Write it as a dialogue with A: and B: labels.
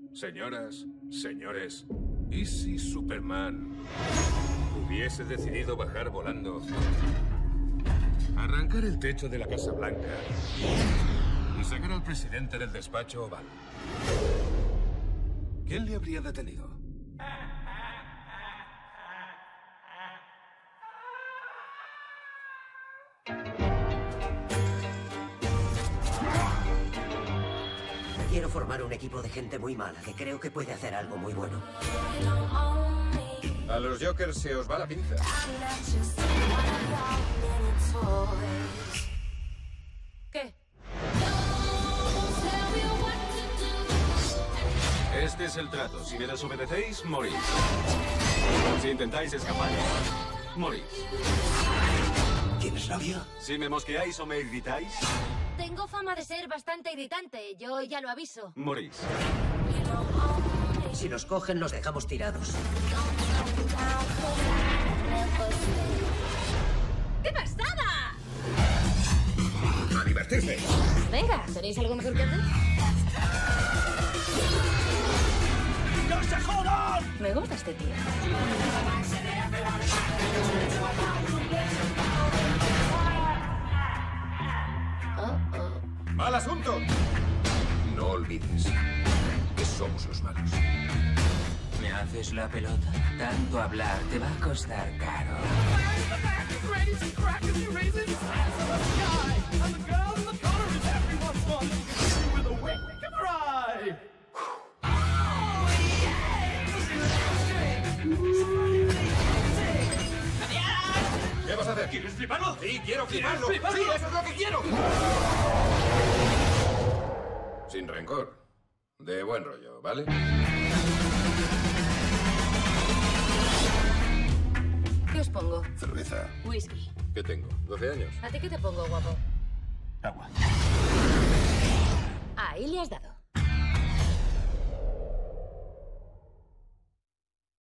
A: Señoras, señores, ¿y si Superman hubiese decidido bajar volando, arrancar el techo de la Casa Blanca y sacar al presidente del despacho oval? ¿Quién le habría detenido?
B: Quiero formar un equipo de gente muy mala que creo que puede hacer algo muy bueno.
A: A los Jokers se os va la pinza.
C: ¿Qué?
D: Este es el trato. Si me desobedecéis, morís. Si intentáis escapar, morís.
B: ¿Tienes novio?
D: Si me mosqueáis o me irritáis,
C: Tengo fama de ser bastante irritante. Yo ya lo aviso.
D: morís.
B: Si nos cogen, nos dejamos tirados.
C: ¡Qué pasada!
A: ¡A divertirse!
C: Venga, ¿tenéis algo mejor que hacer?
D: ¡No se jodan!
C: Me gusta este tío.
A: ¡Mal asunto! No olvides que somos los malos.
E: ¿Me haces la pelota? Tanto hablar te va a costar caro.
A: ¿Qué vas a hacer?
D: ¿Quieres fliparlo?
A: Sí, quiero fliparlo.
D: fliparlo?
A: Sí, eso es lo que quiero. Sin rencor. De buen rollo, ¿vale?
C: ¿Qué os pongo?
A: Cerveza.
C: Whisky.
A: ¿Qué tengo? ¿12 años?
C: ¿A ti qué te pongo, guapo?
D: Agua.
C: Ahí le has dado.